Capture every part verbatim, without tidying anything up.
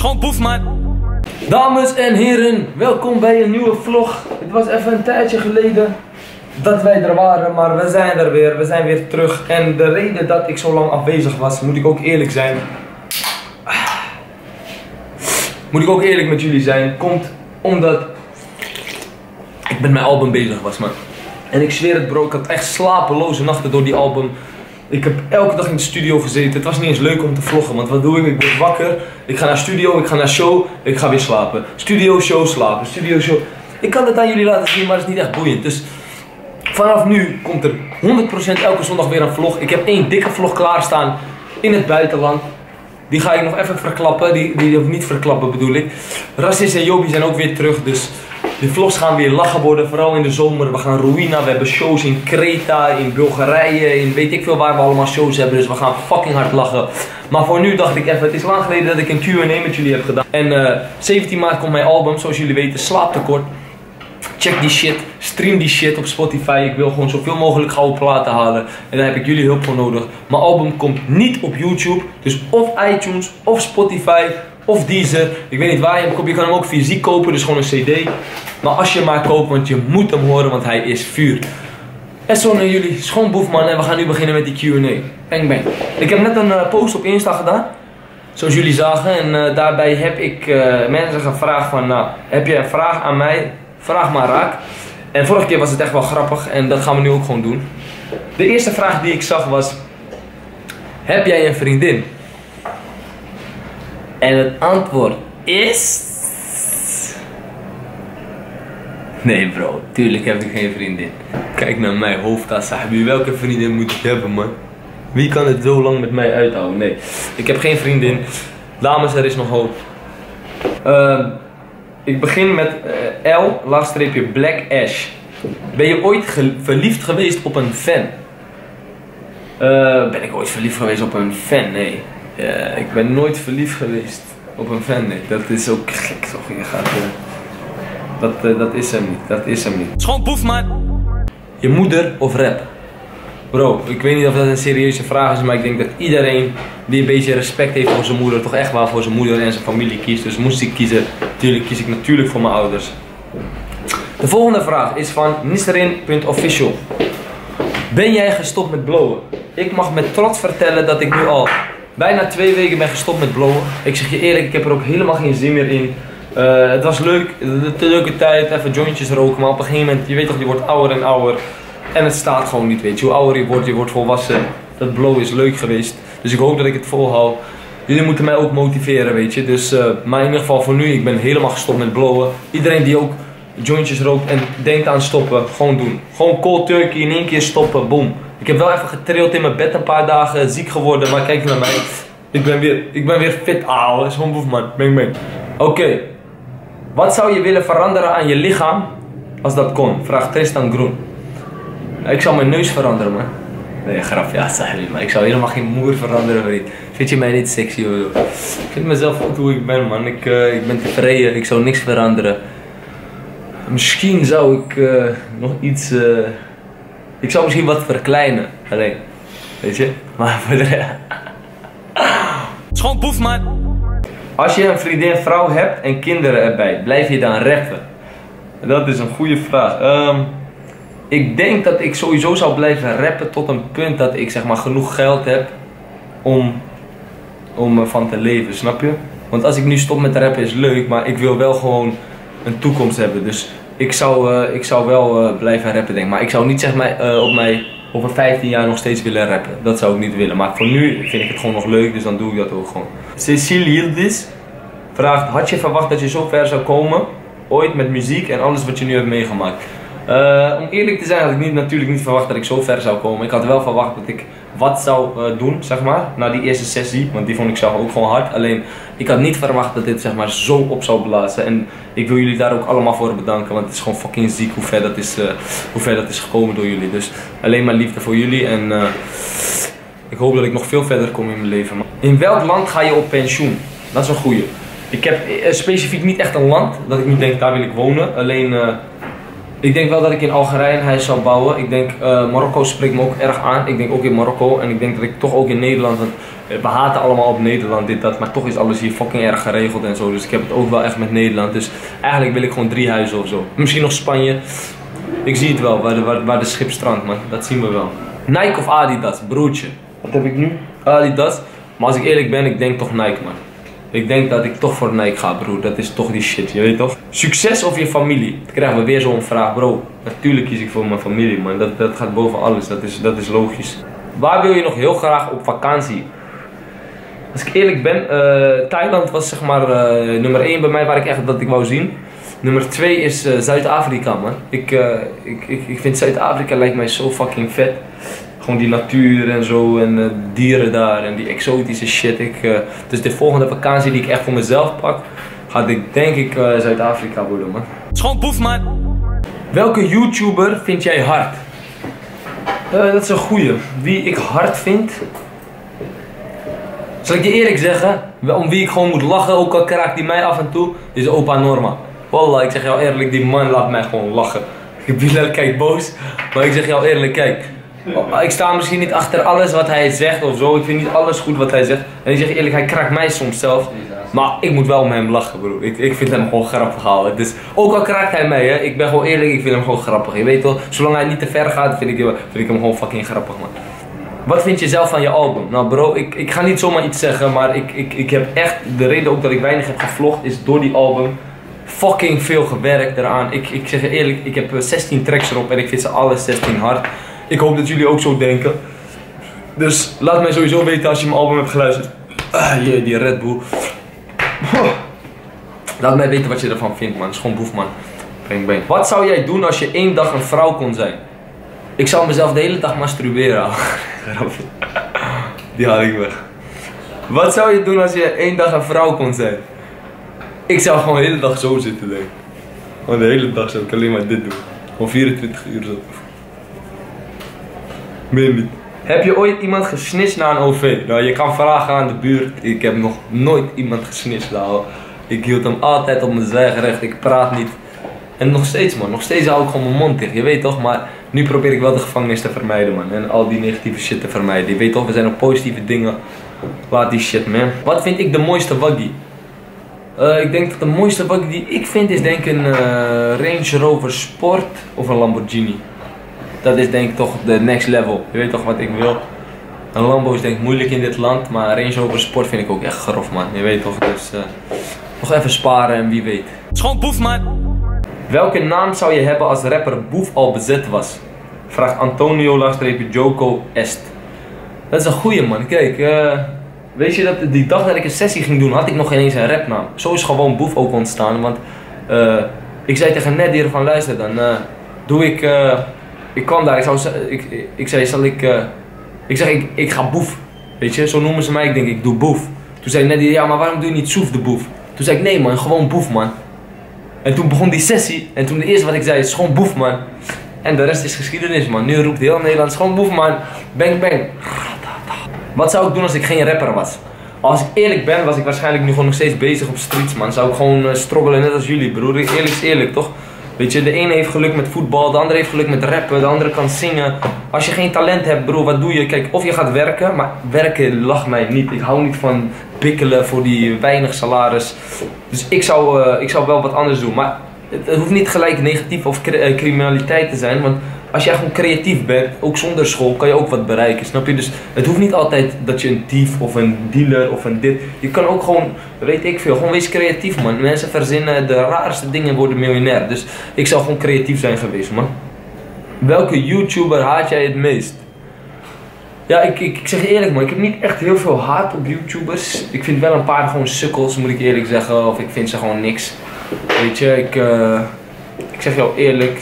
Schoon boef, man. Dames en heren, welkom bij een nieuwe vlog. Het was even een tijdje geleden dat wij er waren, maar we zijn er weer. We zijn weer terug. En de reden dat ik zo lang afwezig was, moet ik ook eerlijk zijn. Moet ik ook eerlijk met jullie zijn, komt omdat ik met mijn album bezig was, man. En ik zweer het bro, ik had echt slapeloze nachten door die album. Ik heb elke dag in de studio gezeten. Het was niet eens leuk om te vloggen, want wat doe ik? Ik word wakker, ik ga naar studio, ik ga naar show, ik ga weer slapen. Studio, show, slapen, studio, show. Ik kan het aan jullie laten zien, maar het is niet echt boeiend. Dus vanaf nu komt er honderd procent elke zondag weer een vlog. Ik heb één dikke vlog klaarstaan in het buitenland. Die ga ik nog even verklappen, die, die of niet verklappen bedoel ik. Rassis en Jobi zijn ook weer terug, dus de vlogs gaan weer lachen worden, vooral in de zomer. We gaan Ruïna, we hebben shows in Kreta, in Bulgarije, in weet ik veel waar we allemaal shows hebben. Dus we gaan fucking hard lachen. Maar voor nu dacht ik even, het is lang geleden dat ik een Q en A met jullie heb gedaan. En uh, zeventien maart komt mijn album, zoals jullie weten, Slaaptekort. Check die shit, stream die shit op Spotify. Ik wil gewoon zoveel mogelijk gouden platen halen. En daar heb ik jullie hulp voor nodig. Mijn album komt niet op YouTube. Dus of iTunes, of Spotify, of Deezer. Ik weet niet waar je hem koopt. Je kan hem ook fysiek kopen, dus gewoon een cd. Maar als je hem maar koopt, want je moet hem horen, want hij is vuur. En zo naar jullie, schoon boefman. En we gaan nu beginnen met die Q en A. Bang bang. Ik heb net een uh, post op Insta gedaan. Zoals jullie zagen. En uh, daarbij heb ik uh, mensen gevraagd van, nou, heb je een vraag aan mij? Vraag maar raak. En vorige keer was het echt wel grappig en dat gaan we nu ook gewoon doen. De eerste vraag die ik zag was: heb jij een vriendin? En het antwoord is... Nee bro, tuurlijk heb ik geen vriendin. Kijk naar mijn hoofd, Sahabi. Welke vriendin moet ik hebben, man? Wie kan het zo lang met mij uithouden? Nee, ik heb geen vriendin. Dames, er is nog hoop. Uh, Ik begin met uh, L, laagstreepje Black Ash. Ben je ooit ge verliefd geweest op een fan? Uh, ben ik ooit verliefd geweest op een fan? Nee. Uh, ik ben nooit verliefd geweest op een fan, nee. Dat is ook gek, toch? Je gaat, uh, dat, uh, dat is hem niet, dat is hem niet. Schoon boef, man. Je moeder of rap? Bro, ik weet niet of dat een serieuze vraag is, maar ik denk dat iedereen die een beetje respect heeft voor zijn moeder, toch echt wel voor zijn moeder en zijn familie kiest. Dus moest ik kiezen, natuurlijk kies ik natuurlijk voor mijn ouders. De volgende vraag is van Nisrin punt official. Ben jij gestopt met blowen? Ik mag met trots vertellen dat ik nu al bijna twee weken ben gestopt met blowen. Ik zeg je eerlijk, ik heb er ook helemaal geen zin meer in. Uh, het was leuk, de leuke tijd, even jointjes roken, maar op een gegeven moment, je weet toch, je wordt ouder en ouder. En het staat gewoon niet, weet je. Hoe ouder je wordt, je wordt volwassen. Dat blowen is leuk geweest. Dus ik hoop dat ik het volhoud. Jullie moeten mij ook motiveren, weet je. Dus, uh, maar in ieder geval voor nu, ik ben helemaal gestopt met blowen. Iedereen die ook jointjes rookt en denkt aan stoppen, gewoon doen. Gewoon cold turkey, in één keer stoppen, boom. Ik heb wel even getrild in mijn bed een paar dagen, ziek geworden. Maar kijk naar mij. Ik ben weer, ik ben weer fit, auw. Dat is gewoon boef, man. Bang, bang. Oké. Okay. Wat zou je willen veranderen aan je lichaam als dat kon? Vraagt Tristan Groen. Ik zou mijn neus veranderen, man. Nee, grap, ja, sorry, maar ik zou helemaal geen moer veranderen, vriend. Vind je mij niet sexy, hoor? Ik vind mezelf goed hoe ik ben, man. Ik, uh, ik ben tevreden, ik zou niks veranderen. Misschien zou ik uh, nog iets... Uh... Ik zou misschien wat verkleinen, alleen. Weet je? Maar voor de rest... Schoon boef, man. Als je een vriendin, vrouw hebt en kinderen erbij, blijf je dan rappen? Dat is een goede vraag. Um... Ik denk dat ik sowieso zou blijven rappen tot een punt dat ik zeg maar genoeg geld heb om, om ervan te leven, snap je? Want als ik nu stop met rappen is leuk, maar ik wil wel gewoon een toekomst hebben. Dus ik zou, uh, ik zou wel uh, blijven rappen, denk ik. Maar ik zou niet zeg maar uh, op mij over vijftien jaar nog steeds willen rappen. Dat zou ik niet willen. Maar voor nu vind ik het gewoon nog leuk, dus dan doe ik dat ook gewoon. Cecile Yildiz vraagt, had je verwacht dat je zo ver zou komen, ooit met muziek en alles wat je nu hebt meegemaakt? Uh, om eerlijk te zijn had ik niet, natuurlijk niet verwacht dat ik zo ver zou komen. Ik had wel verwacht dat ik wat zou uh, doen, zeg maar, na die eerste sessie. Want die vond ik zelf ook gewoon hard. Alleen, ik had niet verwacht dat dit zeg maar zo op zou blazen. En ik wil jullie daar ook allemaal voor bedanken. Want het is gewoon fucking ziek hoe ver dat is, uh, hoe ver dat is gekomen door jullie. Dus alleen maar liefde voor jullie. En uh, ik hoop dat ik nog veel verder kom in mijn leven. In welk land ga je op pensioen? Dat is een goeie. Ik heb uh, specifiek niet echt een land dat ik nu denk, daar wil ik wonen. Alleen... Uh, Ik denk wel dat ik in Algerije een huis zou bouwen. Ik denk uh, Marokko spreekt me ook erg aan. Ik denk ook in Marokko. En ik denk dat ik toch ook in Nederland. Want we haten allemaal op Nederland, dit, dat, maar toch is alles hier fucking erg geregeld en zo. Dus ik heb het ook wel echt met Nederland. Dus eigenlijk wil ik gewoon drie huizen of zo. Misschien nog Spanje. Ik zie het wel, waar de, waar, waar de schip strandt, man. Dat zien we wel. Nike of Adidas, broertje. Wat heb ik nu? Adidas. Maar als ik eerlijk ben, ik denk toch Nike, man. Ik denk dat ik toch voor Nike ga, broer. Dat is toch die shit, je weet toch? Succes of je familie? Dan krijgen we weer zo'n vraag, bro. Natuurlijk kies ik voor mijn familie, man. Dat, dat gaat boven alles, dat is, dat is logisch. Waar wil je nog heel graag op vakantie? Als ik eerlijk ben, uh, Thailand was zeg maar uh, nummer één bij mij waar ik echt dat ik wou zien. Nummer twee is uh, Zuid-Afrika, man. Ik, uh, ik, ik, ik vind Zuid-Afrika lijkt mij zo fucking vet. Gewoon die natuur en zo en uh, dieren daar en die exotische shit. Ik, uh, dus de volgende vakantie die ik echt voor mezelf pak, ga ik denk ik uh, Zuid-Afrika worden, man. Schoon boef, man. Welke YouTuber vind jij hard? Uh, dat is een goeie. Wie ik hard vind? Zal ik je eerlijk zeggen, om wie ik gewoon moet lachen, ook al kraakt die mij af en toe, is opa Norma. Wallah, ik zeg jou eerlijk, die man laat mij gewoon lachen. Bilal kijkt boos, maar ik zeg jou eerlijk, kijk. Ik sta misschien niet achter alles wat hij zegt of zo, ik vind niet alles goed wat hij zegt. En ik zeg je eerlijk, hij kraakt mij soms zelf. Maar ik moet wel met hem lachen, bro. Ik, ik vind hem gewoon grappig houden. Dus ook al kraakt hij mij, hè, ik ben gewoon eerlijk, ik vind hem gewoon grappig. Je weet toch, zolang hij niet te ver gaat, vind ik, vind ik hem gewoon fucking grappig, man. Wat vind je zelf van je album? Nou bro, ik, ik ga niet zomaar iets zeggen, maar ik, ik, ik heb echt, de reden ook dat ik weinig heb gevlogd is door die album. Fucking veel gewerkt eraan. Ik, ik zeg je eerlijk, ik heb zestien tracks erop en ik vind ze alle zestien hard. Ik hoop dat jullie ook zo denken. Dus laat mij sowieso weten als je mijn album hebt geluisterd. Ah, jee, die Red Bull. Laat mij weten wat je ervan vindt, man. Het is gewoon boef, man. Bang, bang. Wat zou jij doen als je één dag een vrouw kon zijn? Ik zou mezelf de hele dag masturberen. Die haal ik weg. Wat zou je doen als je één dag een vrouw kon zijn? Ik zou gewoon de hele dag zo zitten, denk ik. Gewoon de hele dag zou ik alleen maar dit doen. Gewoon vierentwintig uur zo. Meer niet. Heb je ooit iemand gesnitcht na een O V? Nou, je kan vragen aan de buurt. Ik heb nog nooit iemand gesnitcht, nou. Ik hield hem altijd op mijn zwijgerecht. Ik praat niet. En nog steeds, man. Nog steeds hou ik gewoon mijn mond dicht. Je weet toch, maar nu probeer ik wel de gevangenis te vermijden, man. En al die negatieve shit te vermijden. Je weet toch, we zijn op positieve dingen. Laat die shit, man. Wat vind ik de mooiste waggie? Uh, ik denk dat de mooiste waggie die ik vind is denk ik een uh, Range Rover Sport of een Lamborghini. Dat is denk ik toch de next level. Je weet toch wat ik wil. Een Lambo is denk ik moeilijk in dit land, maar Range Rover Sport vind ik ook echt grof, man. Je weet toch, dus uh, nog even sparen en wie weet. Schoon boef, man. Welke naam zou je hebben als rapper Boef al bezet was? Vraagt Antonio Joko Est. Dat is een goeie, man. Kijk, uh, weet je dat die dag dat ik een sessie ging doen, had ik nog geen eens een rapnaam. Zo is gewoon Boef ook ontstaan, want uh, ik zei tegen Nedir van luister dan, uh, doe ik, uh, ik kwam daar, ik, zou, ik, ik, ik zei zal ik, uh, ik zeg ik, ik ga Boef, weet je, zo noemen ze mij, ik denk ik doe Boef. Toen zei Nedir, ja maar waarom doe je niet Soef de Boef? Toen zei ik nee man, gewoon Boef man. En toen begon die sessie en toen de eerste wat ik zei is gewoon Boef man. En de rest is geschiedenis man, nu roept heel Nederland gewoon Boef man, bang bang. Wat zou ik doen als ik geen rapper was? Als ik eerlijk ben, was ik waarschijnlijk nu gewoon nog steeds bezig op streets, man. Zou ik gewoon uh, struggelen net als jullie, broer. Eerlijk is eerlijk, toch? Weet je, de ene heeft geluk met voetbal, de andere heeft geluk met rappen, de andere kan zingen. Als je geen talent hebt, broer, wat doe je? Kijk, of je gaat werken, maar werken lag mij niet. Ik hou niet van bikkelen voor die weinig salaris. Dus ik zou, uh, ik zou wel wat anders doen. Maar het, het hoeft niet gelijk negatief of cri uh, criminaliteit te zijn, want als jij gewoon creatief bent, ook zonder school, kan je ook wat bereiken, snap je? Dus het hoeft niet altijd dat je een dief of een dealer of een dit. Je kan ook gewoon, weet ik veel, gewoon wees creatief, man. Mensen verzinnen de raarste dingen en worden miljonair. Dus ik zou gewoon creatief zijn geweest, man. Welke YouTuber haat jij het meest? Ja, ik, ik, ik zeg je eerlijk, man. Ik heb niet echt heel veel haat op YouTubers. Ik vind wel een paar gewoon sukkels, moet ik eerlijk zeggen. Of ik vind ze gewoon niks. Weet je, ik, uh, ik zeg jou eerlijk.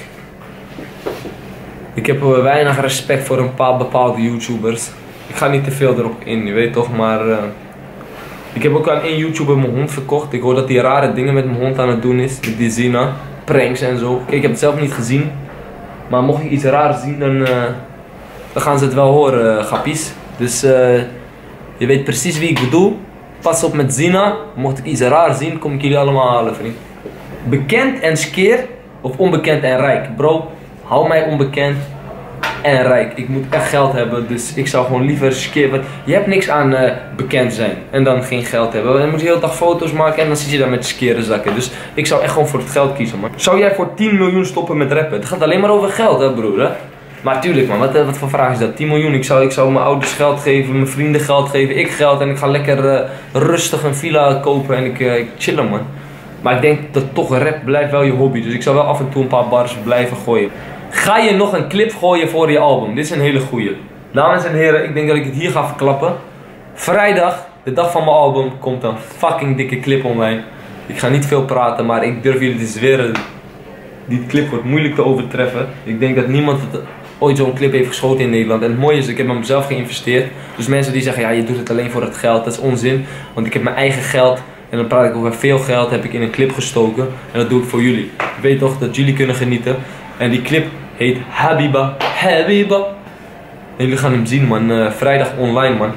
Ik heb weinig respect voor een paar bepaalde YouTubers. Ik ga niet te veel erop in, je weet toch, maar uh, ik heb ook aan één YouTuber mijn hond verkocht. Ik hoor dat hij rare dingen met mijn hond aan het doen is, met die Zina, pranks en zo. Kijk, ik heb het zelf niet gezien, maar mocht ik iets raars zien, dan, uh, dan gaan ze het wel horen, uh, grappies. Dus uh, je weet precies wie ik bedoel. Pas op met Zina, mocht ik iets raars zien, kom ik jullie allemaal halen, vriend. Bekend en skeer of onbekend en rijk? Bro, hou mij onbekend. en rijk. Ik moet echt geld hebben, dus ik zou gewoon liever skeren. Want je hebt niks aan uh, bekend zijn en dan geen geld hebben. Dan moet je de hele dag foto's maken en dan zit je daar met skeren zakken. Dus ik zou echt gewoon voor het geld kiezen, man. Zou jij voor tien miljoen stoppen met rappen? Het gaat alleen maar over geld, hè, broer, hè? Maar tuurlijk, man, wat, wat voor vraag is dat? tien miljoen, ik zou, ik zou mijn ouders geld geven, mijn vrienden geld geven, ik geld en ik ga lekker uh, rustig een villa kopen en ik, uh, ik chillen, man. Maar ik denk dat toch rap blijft wel je hobby, dus ik zou wel af en toe een paar bars blijven gooien. Ga je nog een clip gooien voor je album? Dit is een hele goeie. Dames en heren, ik denk dat ik het hier ga verklappen. Vrijdag, de dag van mijn album, komt een fucking dikke clip online. Ik ga niet veel praten, maar ik durf jullie te zweren, die clip wordt moeilijk te overtreffen. Ik denk dat niemand het ooit zo'n clip heeft geschoten in Nederland. En het mooie is, ik heb hem zelf geïnvesteerd. Dus mensen die zeggen, ja, je doet het alleen voor het geld, dat is onzin. Want ik heb mijn eigen geld, en dan praat ik over veel geld, heb ik in een clip gestoken. En dat doe ik voor jullie. Ik weet toch dat jullie kunnen genieten. En die clip heet Habiba, Habiba. En jullie gaan hem zien, man. Uh, vrijdag online, man.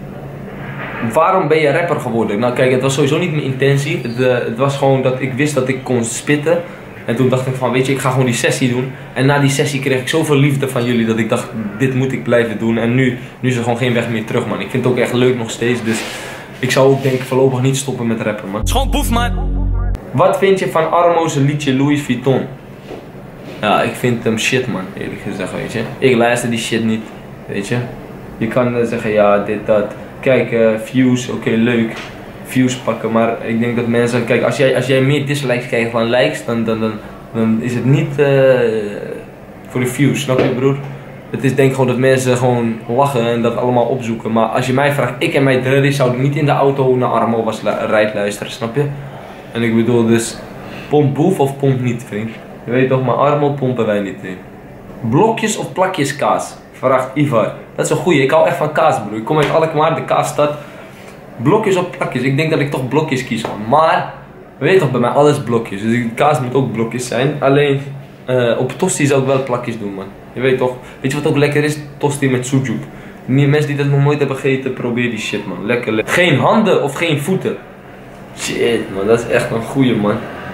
Waarom ben je rapper geworden? Nou kijk, het was sowieso niet mijn intentie. Het, uh, het was gewoon dat ik wist dat ik kon spitten. En toen dacht ik van, weet je, ik ga gewoon die sessie doen. En na die sessie kreeg ik zoveel liefde van jullie dat ik dacht, dit moet ik blijven doen. En nu, nu is er gewoon geen weg meer terug, man. Ik vind het ook echt leuk nog steeds, dus ik zou ook denk ik voorlopig niet stoppen met rappen, man. Schoon boef, man. Wat vind je van Armo's liedje Louis Vuitton? Ja, ik vind hem shit, man, eerlijk gezegd, weet je. Ik luister die shit niet, weet je. Je kan uh, zeggen, ja, dit, dat. Kijk, uh, views, oké, okay, leuk. Views pakken, maar ik denk dat mensen, kijk, als jij, als jij meer dislikes krijgt dan likes, dan, dan, dan, dan is het niet uh, voor de views, snap je, broer? Het is denk ik gewoon dat mensen gewoon lachen en dat allemaal opzoeken, maar als je mij vraagt, ik en mijn dreddy zouden niet in de auto naar Armo was rijdt luisteren, snap je? En ik bedoel dus, pomp boef of pomp niet, vriend? Je weet toch, maar Armo pompen wij niet in. Blokjes of plakjes kaas? Vraagt Ivar. Dat is een goeie, ik hou echt van kaas, broer. Ik kom uit Alkmaar, de kaasstad. Blokjes of plakjes? Ik denk dat ik toch blokjes kies, man. Maar, weet je toch, bij mij alles blokjes. Dus de kaas moet ook blokjes zijn. Alleen, uh, op tosti zou ik wel plakjes doen, man. Je weet toch, weet je wat ook lekker is? Tosti met sujuk. Die mensen die dat nog nooit hebben gegeten, probeer die shit, man. Lekker, lekker. Geen handen of geen voeten? Shit, man, dat is echt een goeie, man.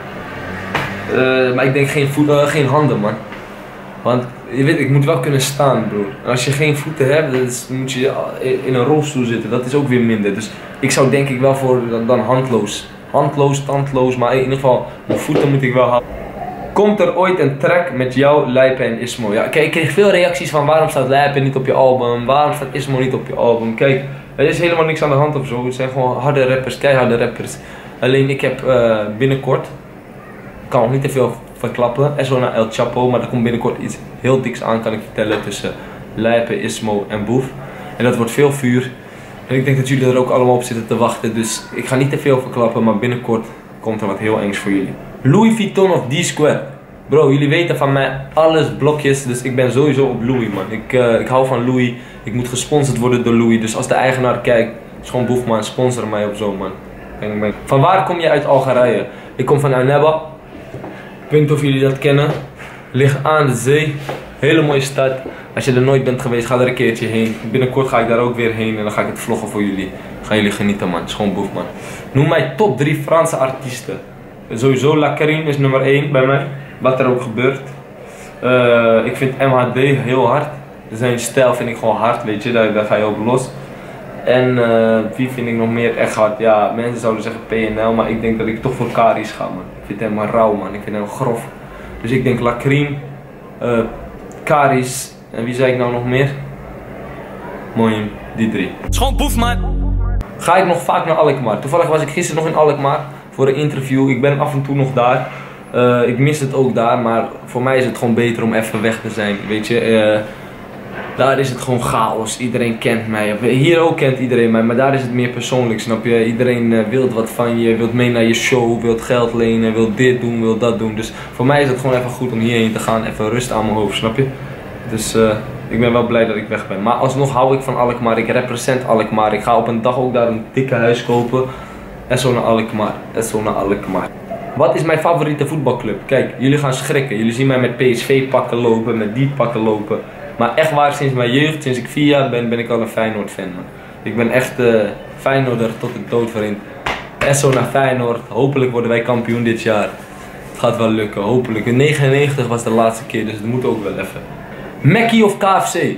Uh, maar ik denk geen, voet, uh, geen handen, man. Want, je weet, ik moet wel kunnen staan, broer. En als je geen voeten hebt, dan moet je in een rolstoel zitten. Dat is ook weer minder. Dus ik zou denk ik wel voor dan handloos. Handloos, tandloos, maar in ieder geval, mijn voeten moet ik wel houden. Komt er ooit een track met jou, Lijpen en Ismo? Ja, kijk, ik kreeg veel reacties van waarom staat Lijpen niet op je album? Waarom staat Ismo niet op je album? Kijk, er is helemaal niks aan de hand of zo. Het zijn gewoon harde rappers, keiharde rappers. Alleen ik heb uh, binnenkort, ik kan nog niet te veel verklappen, Eso naar El Chapo, maar er komt binnenkort iets heel diks aan, kan ik vertellen, tussen Lijpen, Ismo en Boef. En dat wordt veel vuur. En ik denk dat jullie er ook allemaal op zitten te wachten, dus ik ga niet te veel verklappen, maar binnenkort komt er wat heel engs voor jullie. Louis Vuitton of D-Square? Bro, jullie weten van mij alles blokjes, dus ik ben sowieso op Louis, man. Ik, uh, ik hou van Louis, ik moet gesponsord worden door Louis, dus als de eigenaar kijkt, is gewoon Boef, man, sponsor mij op zo, man. Bang, bang. Van waar kom je uit Algerije? Ik kom van Annaba. Ik weet niet of jullie dat kennen. Ligt aan de zee. Hele mooie stad. Als je er nooit bent geweest, ga er een keertje heen. Binnenkort ga ik daar ook weer heen en dan ga ik het vloggen voor jullie. Gaan jullie genieten, man. Het is gewoon Boef, man. Noem mij top drie Franse artiesten. Sowieso Lacarine is nummer één bij mij. Wat er ook gebeurt. Uh, ik vind M H D heel hard. Zijn stijl vind ik gewoon hard, weet je. Daar, daar ga je ook los. En uh, wie vind ik nog meer echt hard? Ja, mensen zouden zeggen P N L, maar ik denk dat ik toch voor Karis ga, man. Ik vind hem maar rauw, man. Ik vind hem grof. Dus ik denk Lacrime, uh, Karis en wie zei ik nou nog meer? Mooi, die drie. Schoon boef, man. Ga ik nog vaak naar Alkmaar? Toevallig was ik gisteren nog in Alkmaar voor een interview. Ik ben af en toe nog daar. Uh, ik mis het ook daar, maar voor mij is het gewoon beter om even weg te zijn, weet je. Uh, Daar is het gewoon chaos, iedereen kent mij. Hier ook kent iedereen mij, maar daar is het meer persoonlijk, snap je? Iedereen uh, wil wat van je, wilt mee naar je show, wilt geld lenen, wilt dit doen, wilt dat doen. Dus voor mij is het gewoon even goed om hierheen te gaan, even rust aan mijn hoofd, snap je? Dus uh, ik ben wel blij dat ik weg ben. Maar alsnog hou ik van Alkmaar, ik represent Alkmaar. Ik ga op een dag ook daar een dikke huis kopen. Esso naar Alkmaar, Esso naar Alkmaar. Wat is mijn favoriete voetbalclub? Kijk, jullie gaan schrikken. Jullie zien mij met P S V pakken lopen, met die pakken lopen. Maar echt waar, sinds mijn jeugd, sinds ik vier jaar ben, ben ik al een Feyenoord fan, man. Ik ben echt uh, Feyenoorder tot de dood, vriend. Esso naar Feyenoord. Hopelijk worden wij kampioen dit jaar. Het gaat wel lukken, hopelijk. In negenennegentig was de laatste keer, dus het moet ook wel even. Mackie of K F C?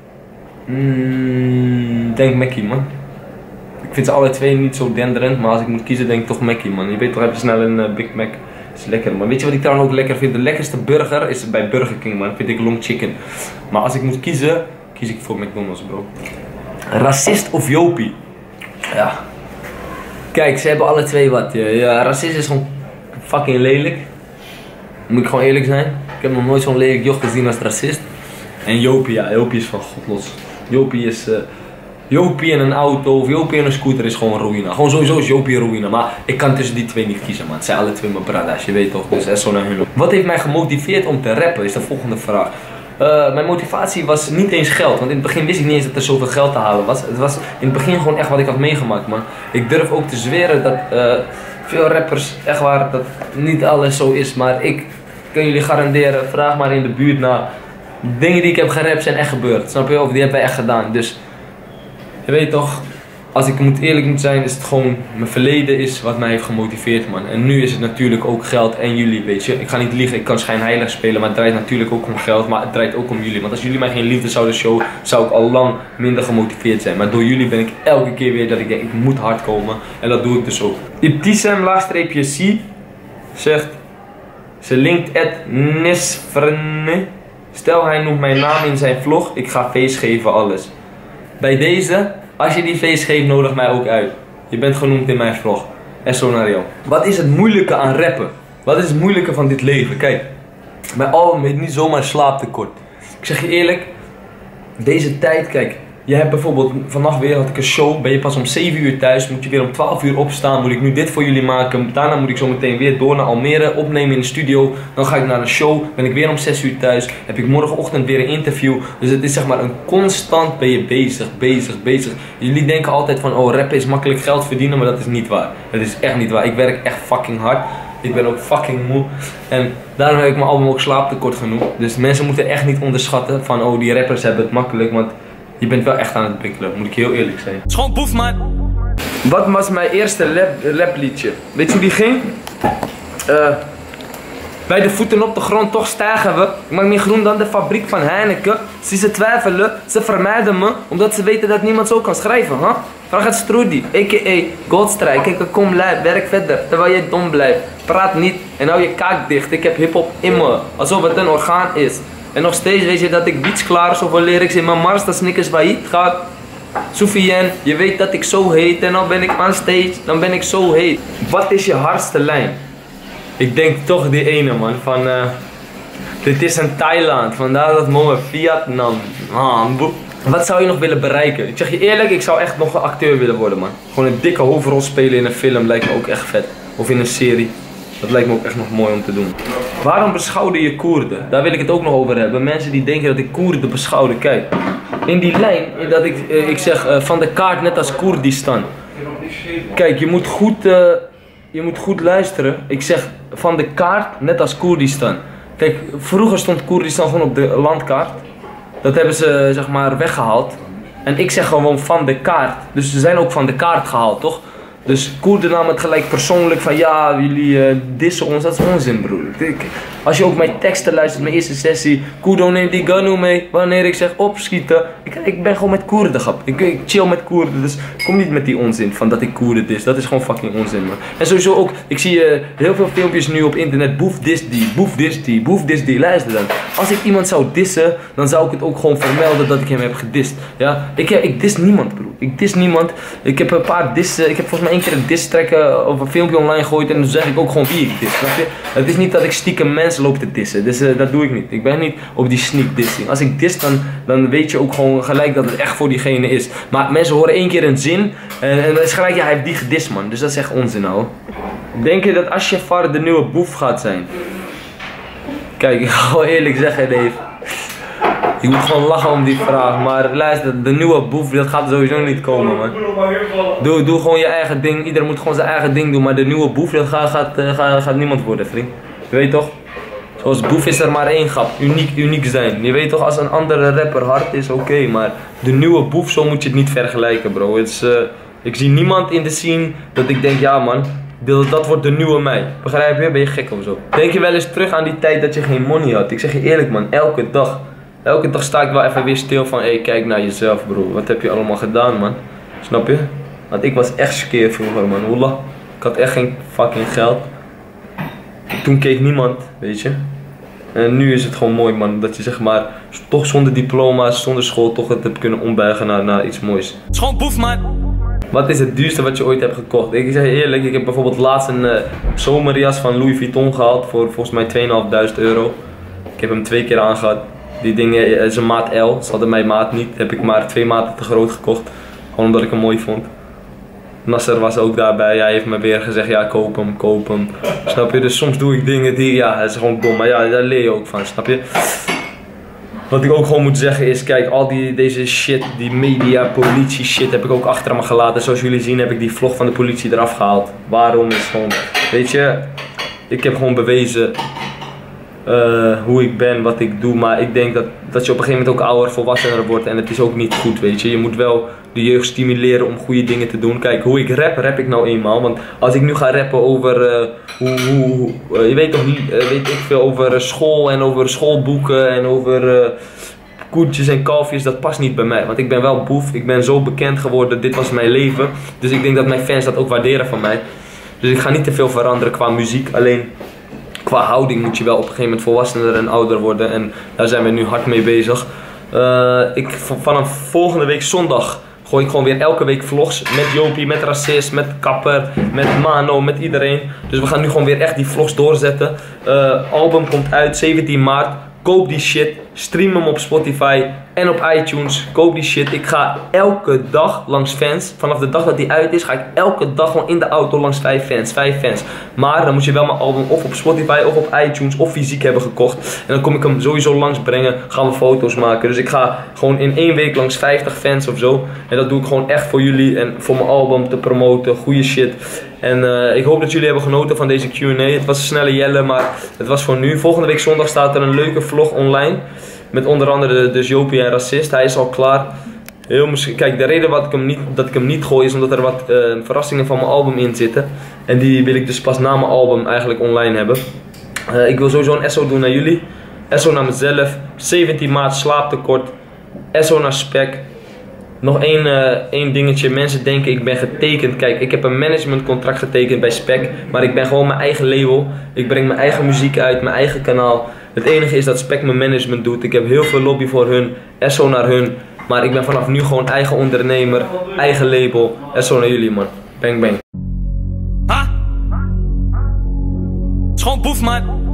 Mm, denk Mackie, man. Ik vind ze alle twee niet zo denderend, maar als ik moet kiezen denk ik toch Mackie, man. Je weet toch, heb je snel een uh, Big Mac. Dat is lekker, man. Weet je wat ik trouwens ook lekker vind? De lekkerste burger is bij Burger King, man. Vind ik long chicken. Maar als ik moet kiezen, kies ik voor McDonald's, bro. Racist of Jopie? Ja. Kijk, ze hebben alle twee wat. Ja, ja, racist is gewoon fucking lelijk. Moet ik gewoon eerlijk zijn. Ik heb nog nooit zo'n lelijk joch gezien als racist. En Jopie, ja, Jopie is van god los. Jopie is... Uh, Jopie en een auto of Jopie en een scooter is gewoon ruïne. Gewoon sowieso is Jopie ruïne. Maar ik kan tussen die twee niet kiezen, man. Het zijn alle twee mijn brada's, je weet toch. Dus er zo naar hun. Wat heeft mij gemotiveerd om te rappen, is de volgende vraag. Uh, mijn motivatie was niet eens geld, want in het begin wist ik niet eens dat er zoveel geld te halen was. Het was in het begin gewoon echt wat ik had meegemaakt, man. Ik durf ook te zweren dat uh, veel rappers, echt waar, dat niet alles zo is. Maar ik kan jullie garanderen, vraag maar in de buurt naar. Dingen die ik heb gerapt zijn echt gebeurd, snap je? Of die hebben wij echt gedaan. Dus, je weet toch, als ik moet eerlijk moet zijn, is het gewoon, mijn verleden is wat mij heeft gemotiveerd, man. En nu is het natuurlijk ook geld en jullie, weet je. Ik ga niet liegen, ik kan schijnheilig spelen, maar het draait natuurlijk ook om geld, maar het draait ook om jullie. Want als jullie mij geen liefde zouden showen, zou ik al lang minder gemotiveerd zijn. Maar door jullie ben ik elke keer weer dat ik denk, ik moet hard komen. En dat doe ik dus ook. Ibtisem laagstreepje C zegt, ze linkt at Nisvrne. Stel hij noemt mijn naam in zijn vlog, ik ga feest geven, alles. Bij deze, als je die feest geeft, nodig mij ook uit. Je bent genoemd in mijn vlog. En zo naar jou. Wat is het moeilijke aan rappen? Wat is het moeilijke van dit leven? Kijk, mijn album heeft niet zomaar slaaptekort. Ik zeg je eerlijk, deze tijd, kijk. Je hebt bijvoorbeeld, vannacht weer had ik een show, ben je pas om zeven uur thuis, moet je weer om twaalf uur opstaan, moet ik nu dit voor jullie maken, daarna moet ik zo meteen weer door naar Almere, opnemen in de studio, dan ga ik naar een show, ben ik weer om zes uur thuis, heb ik morgenochtend weer een interview, dus het is zeg maar een constant ben je bezig, bezig, bezig. Jullie denken altijd van, oh rappen is makkelijk geld verdienen, maar dat is niet waar. Dat is echt niet waar, ik werk echt fucking hard. Ik ben ook fucking moe. En daarom heb ik mijn album ook slaaptekort genoemd. Dus mensen moeten echt niet onderschatten van, oh die rappers hebben het makkelijk, want je bent wel echt aan het prikkelen, moet ik heel eerlijk zijn. Schoon boef, man. Wat was mijn eerste rap, rapliedje? Weet je hoe die ging? Uh, bij de voeten op de grond, toch stijgen we. Ik maak meer groen dan de fabriek van Heineken. Zie ze twijfelen, ze vermijden me, omdat ze weten dat niemand zo kan schrijven, huh? Vraag het Stroody, a k a. Goldstrike. Kijk, kom lijf, werk verder, terwijl jij dom blijft. Praat niet en hou je kaak dicht, ik heb hiphop in me, alsof het een orgaan is. En nog steeds weet je dat ik beats klaar, zoveel lyrics in mijn mars, dat Snickers failliet gaat. Soufiane, je weet dat ik zo heet en dan ben ik on stage, dan ben ik zo heet. Wat is je hardste lijn? Ik denk toch die ene, man, van uh, dit is een Thailand, vandaar dat mama Vietnam. Ah, wat zou je nog willen bereiken? Ik zeg je eerlijk, ik zou echt nog een acteur willen worden, man. Gewoon een dikke hoofdrol spelen in een film lijkt me ook echt vet. Of in een serie. Dat lijkt me ook echt nog mooi om te doen. Waarom beschouwde je Koerden? Daar wil ik het ook nog over hebben. Mensen die denken dat ik Koerden beschouwde. Kijk, in die lijn dat ik, uh, ik zeg uh, van de kaart net als Koerdistan. Kijk, je moet goed, uh, je moet goed luisteren. Ik zeg van de kaart net als Koerdistan. Kijk, vroeger stond Koerdistan gewoon op de landkaart. Dat hebben ze zeg maar weggehaald. En ik zeg gewoon van de kaart. Dus ze zijn ook van de kaart gehaald, toch? Dus Koerden namen het gelijk persoonlijk van ja, jullie uh, dissen ons, dat is onzin, broer. Ik, als je ook mijn teksten luistert, mijn eerste sessie, Koerdo neemt die Ganu mee, wanneer ik zeg opschieten. Ik, ik ben gewoon met Koerden, grap. Ik, ik chill met Koerden, dus kom niet met die onzin van dat ik Koerden dis. Dat is gewoon fucking onzin, man. En sowieso ook, ik zie uh, heel veel filmpjes nu op internet, boef dis die, boef dis die, boef dis die. Luister dan. Als ik iemand zou dissen, dan zou ik het ook gewoon vermelden dat ik hem heb gedist. Ja, ik, ik dis niemand, broer. Ik dis niemand. Ik heb een paar dissen, ik heb volgens mij één keer een diss track uh, of een filmpje online gegooid en dan zeg ik ook gewoon wie ik dis. Snap je? Het is niet dat ik stiekem mensen loop te dissen, dus uh, dat doe ik niet. Ik ben niet op die sneak dissing. Als ik dis, dan, dan weet je ook gewoon gelijk dat het echt voor diegene is. Maar mensen horen één keer een zin en, en dan is gelijk, ja, hij heeft die gedist, man. Dus dat is echt onzin, nou. Denk je dat Ashafar de nieuwe boef gaat zijn? Kijk, ik ga wel eerlijk zeggen, Dave. Ik moet gewoon lachen om die vraag, maar luister, de nieuwe boef, dat gaat sowieso niet komen, man. Doe, doe gewoon je eigen ding, iedereen moet gewoon zijn eigen ding doen, maar de nieuwe boef, dat gaat, gaat, gaat, gaat niemand worden, vriend. Je weet toch? Zoals boef is er maar één grap, uniek, uniek zijn. Je weet toch, als een andere rapper hard is, oké, okay, maar de nieuwe boef, zo moet je het niet vergelijken, bro. Het is, uh, ik zie niemand in de scene dat ik denk, ja man, dat wordt de nieuwe mij. Begrijp je? Ben je gek of zo? Denk je wel eens terug aan die tijd dat je geen money had? Ik zeg je eerlijk, man, elke dag. elke dag sta ik wel even weer stil van, hé, hey, kijk naar jezelf bro, wat heb je allemaal gedaan man, snap je? Want ik was echt skeer vroeger man, wallah. Ik had echt geen fucking geld. Toen keek niemand, weet je. En nu is het gewoon mooi man, dat je zeg maar, toch zonder diploma's, zonder school, toch het hebt kunnen ombuigen naar, naar iets moois. Schoon boef man. Wat is het duurste wat je ooit hebt gekocht? Ik zeg je eerlijk, ik heb bijvoorbeeld laatst een uh, zomerjas van Louis Vuitton gehaald voor volgens mij tweeënhalfduizend euro. Ik heb hem twee keer aangehad. Die dingen is een maat L, ze hadden mijn maat niet. Heb ik maar twee maten te groot gekocht. Gewoon omdat ik hem mooi vond. Nasser was ook daarbij, hij heeft me weer gezegd, ja koop hem, koop hem. Snap je? Dus soms doe ik dingen die, ja, het is gewoon dom, maar ja, daar leer je ook van, snap je? Wat ik ook gewoon moet zeggen is, kijk, al die, deze shit, die media, politie shit heb ik ook achter me gelaten. Zoals jullie zien heb ik die vlog van de politie eraf gehaald. Waarom is gewoon, weet je, ik heb gewoon bewezen uh, hoe ik ben, wat ik doe. Maar ik denk dat, dat je op een gegeven moment ook ouder, volwassener wordt en het is ook niet goed, weet je. Je moet wel de jeugd stimuleren om goede dingen te doen. Kijk, hoe ik rap, rap ik nou eenmaal. Want als ik nu ga rappen over, uh, hoe, hoe uh, je weet toch, uh, weet ik veel over uh, school en over schoolboeken en over uh, koetjes en kalfjes, dat past niet bij mij. Want ik ben wel boef, ik ben zo bekend geworden, dit was mijn leven. Dus ik denk dat mijn fans dat ook waarderen van mij. Dus ik ga niet te veel veranderen qua muziek, alleen qua houding moet je wel op een gegeven moment volwassener en ouder worden. En daar zijn we nu hard mee bezig. Uh, ik, vanaf volgende week zondag gooi ik gewoon weer elke week vlogs met Jopie, met Racist, met Kapper, met Mano, met iedereen. Dus we gaan nu gewoon weer echt die vlogs doorzetten. Uh, album komt uit zeventien maart. Koop die shit, stream hem op Spotify en op iTunes. Koop die shit. Ik ga elke dag langs fans. Vanaf de dag dat die uit is, ga ik elke dag gewoon in de auto langs vijf fans. Vijf fans. Maar dan moet je wel mijn album of op Spotify of op iTunes of fysiek hebben gekocht. En dan kom ik hem sowieso langs brengen. Gaan we foto's maken. Dus ik ga gewoon in één week langs vijftig fans of zo. En dat doe ik gewoon echt voor jullie en voor mijn album te promoten. Goeie shit. En uh, ik hoop dat jullie hebben genoten van deze Q en A. Het was een snelle jelle, maar het was voor nu. Volgende week zondag staat er een leuke vlog online. Met onder andere dus Jopie en Racist. Hij is al klaar. Heel misschien, kijk, de reden wat ik hem niet, dat ik hem niet gooi is omdat er wat uh, verrassingen van mijn album in zitten. En die wil ik dus pas na mijn album eigenlijk online hebben. Uh, ik wil sowieso een S O doen naar jullie. S O naar mezelf. zeventien maart slaaptekort. S O naar Spek. Nog één, uh, één dingetje. Mensen denken ik ben getekend. Kijk, ik heb een managementcontract getekend bij Spek. Maar ik ben gewoon mijn eigen label. Ik breng mijn eigen muziek uit, mijn eigen kanaal. Het enige is dat Spek mijn management doet. Ik heb heel veel lobby voor hun. S O naar hun. Maar ik ben vanaf nu gewoon eigen ondernemer. Eigen label. S O naar jullie man. Bang bang. Ha? Schoon boef man.